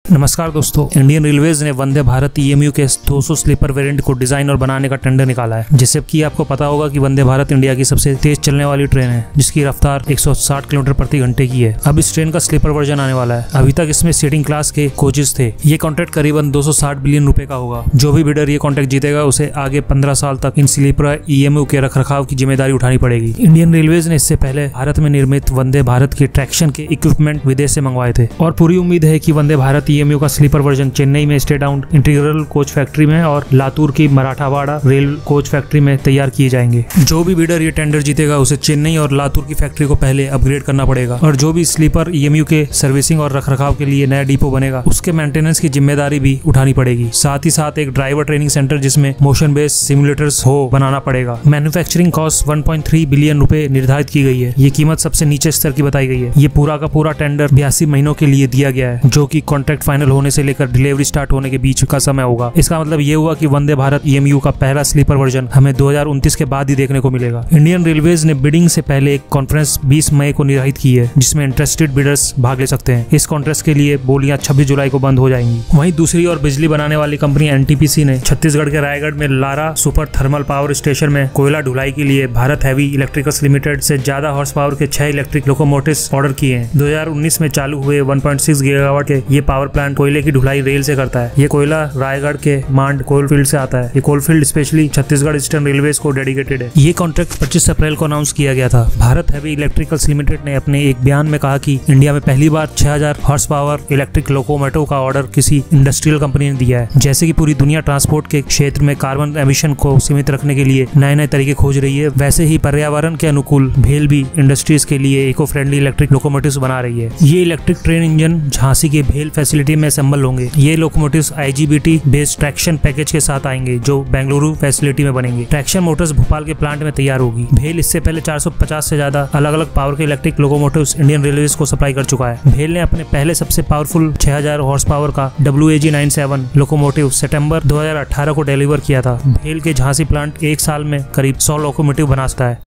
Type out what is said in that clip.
नमस्कार दोस्तों, Indian railways ने वंदे भारत ईएमयू के 200 स्लीपर वेरिएंट को डिजाइन और बनाने का टेंडर निकाला है। जैसे कि आपको पता होगा कि वंदे भारत इंडिया की सबसे तेज चलने वाली ट्रेन है, जिसकी रफ्तार 160 किलोमीटर प्रति घंटे की है। अब इस ट्रेन का स्लीपर वर्जन आने वाला है। अभी तक इसमें सीटिंग क्लास के कोचेस थे। ये कॉन्ट्रैक्ट करीबन 260 बिलियन रुपए का होगा। जो भी बिडर ये कॉन्ट्रैक्ट जीतेगा उसे आगे 15 साल तक इन स्लीपर ईएमयू के रखरखाव की जिम्मेदारी उठानी पड़ेगी। इंडियन रेलवेज ने इससे पहले भारत में निर्मित वंदे भारत के ट्रैक्शन के इक्विपमेंट विदेश से मंगवाए थे और पूरी उम्मीद है कि वंदे भारत ईएमयू का स्लीपर वर्जन चेन्नई में stay down integral coach factory में और लातूर की मराठावाड़ा रेल कोच फैक्ट्री में तैयार किए जाएंगे। जो भी बिडर ये टेंडर जीतेगा उसे चेन्नई और लातूर की फैक्ट्री को पहले अपग्रेड करना पड़ेगा और जो भी स्लीपर ईएमयू के सर्विसिंग और रखरखाव के लिए नया डिपो बनेगा उसके मेंटेनेंस की जिम्मेदारी भी उठानी पड़ेगी। साथ ही साथ एक ड्राइवर ट्रेनिंग सेंटर जिसमें मोशन बेस्ड सिमुलेटर्स हो बनाना पड़ेगा। मैन्युफैक्चरिंग कॉस्ट 1.3 बिलियन रुपए निर्धारित की गई है। ये कीमत सबसे नीचे स्तर की बताई गई है। ये पूरा का पूरा टेंडर 82 महीनों के लिए दिया गया है, जो कि कॉन्ट्रैक्ट फाइनल होने से लेकर डिलीवरी स्टार्ट होने के बीच का समय होगा। इसका मतलब ये हुआ कि वंदे भारत ईएमयू का पहला स्लीपर वर्जन हमें 2029 के बाद ही देखने को मिलेगा। इंडियन रेलवेज ने बिडिंग से पहले एक कॉन्फ्रेंस 20 मई को निर्धारित की है, जिसमें इंटरेस्टेड बिडर्स भाग ले सकते हैं। इस कॉन्फ्रेंस के लिए बोलियां 26 जुलाई को बंद हो जाएंगी। वहीं दूसरी ओर बिजली बनाने वाली कंपनी एनटीपीसी ने छत्तीसगढ़ के रायगढ़ में Lara super thermal power station में कोयला ढुलाई के लिए भारत हैवी इलेक्ट्रिकल्स लिमिटेड से ज्यादा हॉर्स पावर के 6 इलेक्ट्रिक लोकोमोटिव्स ऑर्डर किए हैं। 2019 में चालू हुए 1.6 गीगावाट के ये पावर प्लांट कोयले की ढुलाई रेल से करता है। ये कोयला रायगढ़ के मांड कोलफील्ड से आता है। ये coalfield specially Chhattisgarh eastern railways को डेडिकेटेड है। ये कॉन्ट्रैक्ट 25 अप्रैल को अनाउंस किया गया था। भारत हैवी इलेक्ट्रिकल्स लिमिटेड ने अपने एक बयान में कहा कि इंडिया में पहली बार 6000 हॉर्स पावर इलेक्ट्रिक लोकोमोटिव का ऑर्डर किसी इंडस्ट्रियल कंपनी ने दिया है। जैसे कि पूरी दुनिया ट्रांसपोर्ट के क्षेत्र में कार्बन एमिशन को सीमित रखने के लिए नए नए तरीके खोज रही है, वैसे ही पर्यावरण के अनुकूल भेल भी इंडस्ट्रीज के लिए इको फ्रेंडली इलेक्ट्रिक लोकोमोटिव्स बना रही है। ये इलेक्ट्रिक ट्रेन इंजन झांसी के भेल फैसिलिटी में असेंबल होंगे। ये locomotives IGBT based traction package के साथ आएंगे, जो बेंगलुरु फैसिलिटी में बनेंगे। ट्रैक्शन मोटर्स भोपाल के प्लांट में तैयार होगी। भेल इससे पहले 450 से ज्यादा अलग अलग पावर के इलेक्ट्रिक लोकोमोटिव्स इंडियन रेलवेज को सप्लाई कर चुका है। भेल ने अपने पहले सबसे पावरफुल 6000 हॉर्स पावर का WAG97 लोकोमोटिव सितंबर 2018 को डिलीवर किया था। भेल के झांसी प्लांट एक साल में करीब 100 लोकोमोटिव बना सकता है।